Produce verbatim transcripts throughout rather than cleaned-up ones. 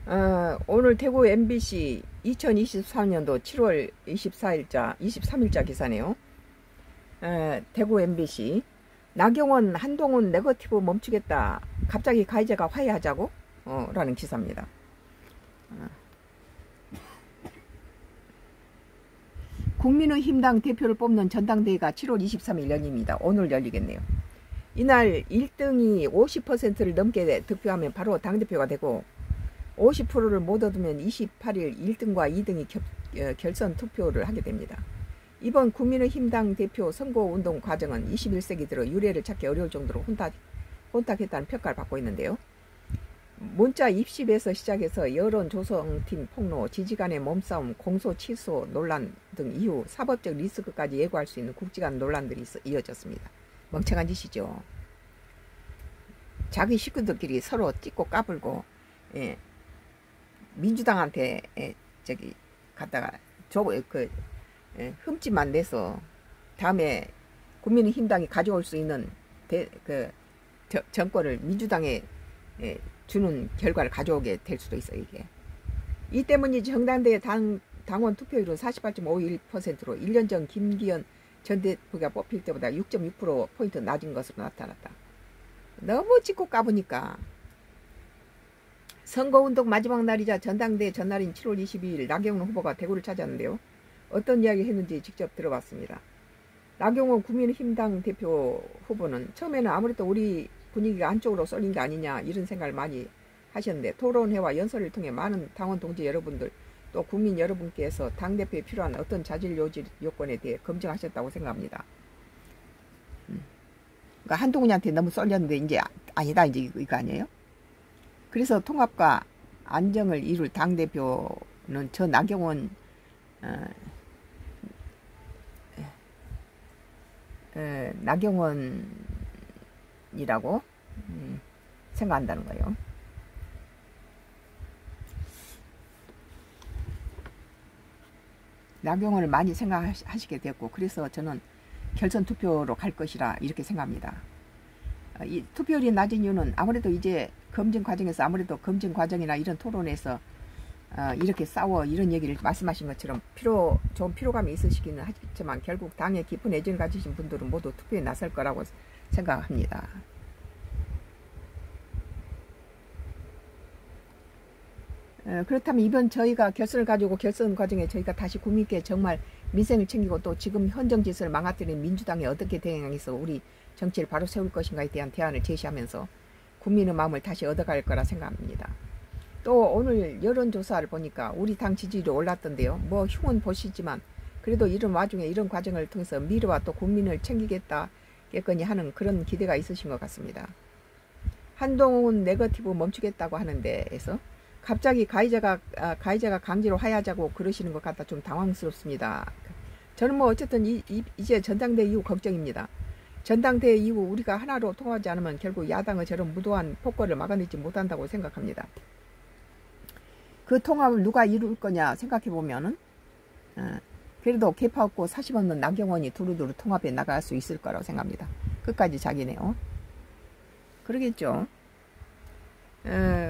어, 오늘 대구 엠비씨 이천이십삼 년도 칠월 이십사일자 이십삼일자 기사네요. 에, 대구 엠비씨 나경원 한동훈 네거티브 멈추겠다. 갑자기 가해자가 화해하자고? 어, 라는 기사입니다. 어. 국민의힘당 대표를 뽑는 전당대회가 칠월 이십삼일 열립니다. 오늘 열리겠네요. 이날 일 등이 오십 퍼센트를 넘게 득표하면 바로 당대표가 되고 오십 퍼센트를 못 얻으면 이십팔일 일 등과 이 등이 겹, 어, 결선 투표를 하게 됩니다. 이번 국민의힘당 대표 선거운동 과정은 이십일 세기 들어 유례를 찾기 어려울 정도로 혼탁, 혼탁했다는 평가를 받고 있는데요. 문자 입십에서 시작해서 여론 조성팀 폭로, 지지간의 몸싸움, 공소 취소 논란 등 이후 사법적 리스크까지 예고할 수 있는 굵직한 논란들이 이어졌습니다. 멍청한 짓이죠. 자기 식구들끼리 서로 찍고 까불고, 예, 민주당한테 예, 저기 갖다가 저, 그 예, 흠집만 내서 다음에 국민의힘당이 가져올 수 있는 대, 그 저, 정권을 민주당에 예, 주는 결과를 가져오게 될 수도 있어요. 이게 이 때문이지. 정당대회 당, 당원 투표율은 사십팔 점 오일 퍼센트로 일 년 전 김기현 전 대표가 뽑힐 때보다 육 점 육 퍼센트포인트 낮은 것으로 나타났다. 너무 찍고 까보니까. 선거운동 마지막 날이자 전당대회 전날인 칠월 이십이일 나경원 후보가 대구를 찾았는데요. 어떤 이야기 했는지 직접 들어봤습니다. 나경원 국민의힘당 대표 후보는 처음에는 아무래도 우리 분위기가 한쪽으로 쏠린 게 아니냐 이런 생각을 많이 하셨는데, 토론회와 연설을 통해 많은 당원 동지 여러분들 또 국민 여러분께서 당대표에 필요한 어떤 자질 요질 요건에 대해 검증하셨다고 생각합니다. 음. 그러니까 한동훈한테 너무 쏠렸는데 이제 아니다 이제 이거 아니에요? 그래서 통합과 안정을 이룰 당대표는 저 나경원 어, 에, 나경원이라고 음, 생각한다는 거예요. 나경원을 많이 생각하시게 됐고, 그래서 저는 결선 투표로 갈 것이라 이렇게 생각합니다. 이 투표율이 낮은 이유는 아무래도 이제 검증 과정에서 아무래도 검증 과정이나 이런 토론에서 어, 이렇게 싸워 이런 얘기를 말씀하신 것처럼 필요 좀 피로감이 있으시기는 하겠지만 결국 당에 깊은 애정을 가지신 분들은 모두 투표에 나설 거라고 생각합니다. 어, 그렇다면 이번 저희가 결선을 가지고 결선 과정에 저희가 다시 국민께 정말 민생을 챙기고 또 지금 현정 질서를 망가뜨리는 민주당에 어떻게 대응해서 우리 정치를 바로 세울 것인가에 대한 대안을 제시하면서 국민의 마음을 다시 얻어갈 거라 생각합니다. 또 오늘 여론조사를 보니까 우리 당 지지율이 올랐던데요. 뭐 흉은 보시지만 그래도 이런 와중에 이런 과정을 통해서 미래와 또 국민을 챙기겠다겠거니 하는 그런 기대가 있으신 것 같습니다. 한동훈 네거티브 멈추겠다고 하는데에서 갑자기 가해자가 아, 가해자가 강제로 화해하자고 그러시는 것 같아 좀 당황스럽습니다. 저는 뭐 어쨌든 이, 이, 이제 전당대회 이후 걱정입니다. 전당대회 이후 우리가 하나로 통하지 않으면 결국 야당의 저런 무도한 폭거를 막아내지 못한다고 생각합니다. 그 통합을 누가 이룰 거냐 생각해 보면은 어, 그래도 개파 없고 사심 없는 나경원이 두루두루 통합에 나갈 수 있을 거라고 생각합니다. 끝까지 자기네요. 그러겠죠. 어,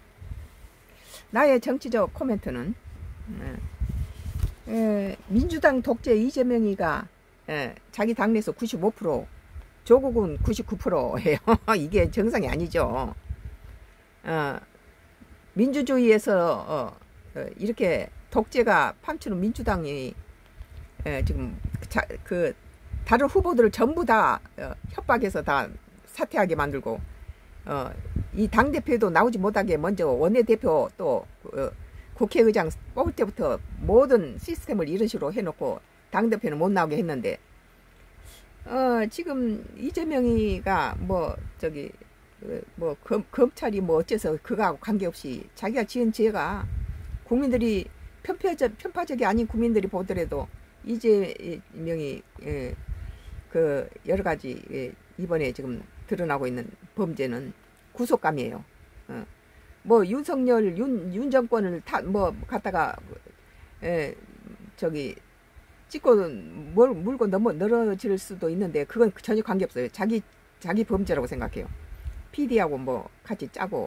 나의 정치적 코멘트는 어, 에, 민주당 독재 이재명이가 에, 자기 당내에서 구십오 퍼센트, 조국은 구십구 퍼센트예요. 이게 정상이 아니죠. 어, 민주주의에서 어, 어, 이렇게 독재가 판치는 민주당이 에, 지금 자, 그 다른 후보들을 전부 다 어, 협박해서 다 사퇴하게 만들고 어, 이 당대표도 나오지 못하게 먼저 원내대표 또 어, 국회의장 뽑을 때부터 모든 시스템을 이런 식으로 해놓고 당대표는 못 나오게 했는데 어, 지금 이재명이가 뭐 저기 뭐 검, 검찰이 뭐 어째서 그거하고 관계없이 자기가 지은 죄가 국민들이 편파적, 편파적이 아닌 국민들이 보더라도 이재명이 예, 그 여러 가지 예, 이번에 지금 드러나고 있는 범죄는 구속감이에요. 어. 뭐 윤석열 윤, 윤 정권을 타, 뭐 갖다가 예, 저기 찍고 뭘 물고 넘어 늘어질 수도 있는데 그건 전혀 관계없어요. 자기 자기 범죄라고 생각해요. 피디하고 뭐 같이 짜고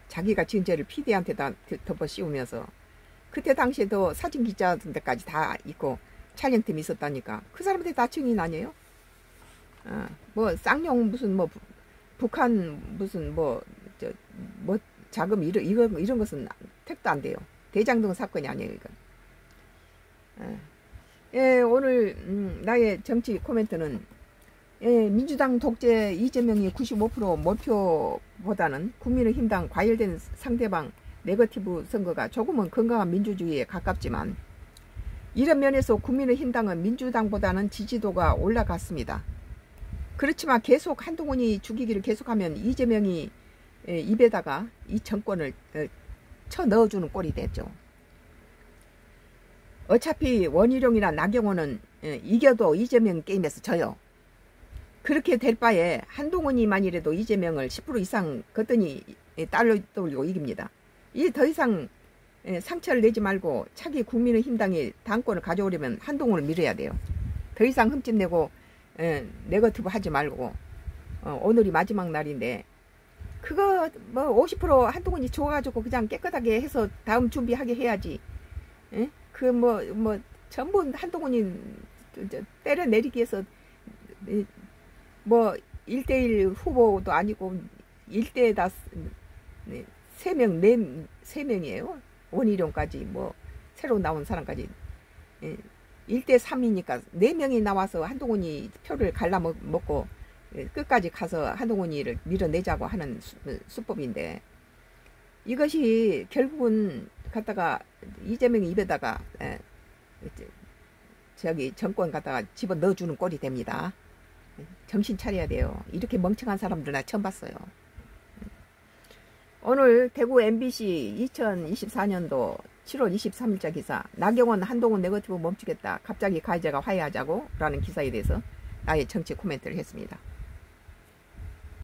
자기가 지은 죄를 피디한테다 덮어 씌우면서 그때 당시에도 사진 기자들까지 다 있고 촬영팀이 있었다니까 그 사람들 다 증인 아니에요? 어, 뭐 쌍용 무슨 뭐 부, 북한 무슨 뭐 저 뭐 자금 이런 이런 이런 것은 택도 안 돼요. 대장동 사건이 아니에요 이건. 어. 예, 오늘 음, 나의 정치 코멘트는 예, 민주당 독재 이재명이 구십오 퍼센트 몰표보다는 국민의힘당 과열된 상대방 네거티브 선거가 조금은 건강한 민주주의에 가깝지만 이런 면에서 국민의힘당은 민주당보다는 지지도가 올라갔습니다. 그렇지만 계속 한동훈이 죽이기를 계속하면 이재명이 예, 입에다가 이 정권을 예, 쳐 넣어주는 꼴이 됐죠. 어차피 원희룡이나 나경원은 예, 이겨도 이재명 게임에서 져요. 그렇게 될 바에 한동훈이 만이라도 이재명을 십 퍼센트 이상 걷더니 딸로 돌리고 이깁니다. 이 더 이상 상처를 내지 말고 차기 국민의힘당이 당권을 가져오려면 한동훈을 밀어야 돼요. 더 이상 흠집내고 네거티브 하지 말고 어, 오늘이 마지막 날인데 그거 뭐 오십 퍼센트 한동훈이 좋아가지고 그냥 깨끗하게 해서 다음 준비하게 해야지. 그 뭐 뭐 전부 한동훈이 때려내리기 위해서 뭐 일 대일 후보도 아니고 일 대에다 세 명, 네, 세 명이에요. 원희룡까지 뭐 새로 나온 사람까지 일 대 삼이니까 네 명이 나와서 한동훈이 표를 갈라먹고 끝까지 가서 한동훈이를 밀어내자고 하는 수, 수법인데 이것이 결국은 갖다가 이재명의 입에다가 에, 저기 정권 갖다가 집어 넣어주는 꼴이 됩니다. 정신 차려야 돼요. 이렇게 멍청한 사람들 나 처음 봤어요. 오늘 대구 엠비씨 이천이십사 년도 칠월 이십삼일자 기사 나경원 한동훈 네거티브 멈추겠다. 갑자기 가해자가 화해하자고 라는 기사에 대해서 나의 정치 코멘트를 했습니다.